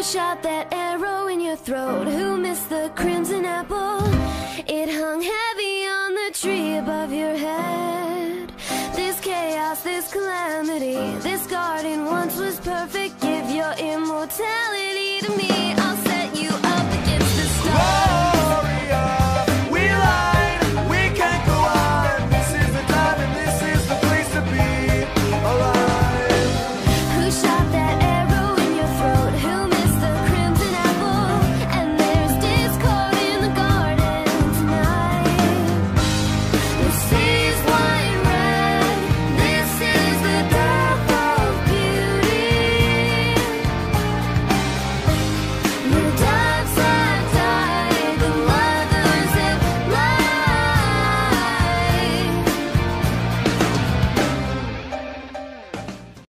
shot that arrow in your throat? Who missed the crimson apple? It hung heavy on the tree above your head. This chaos, this calamity, this garden once was perfect. Give your immortality to me.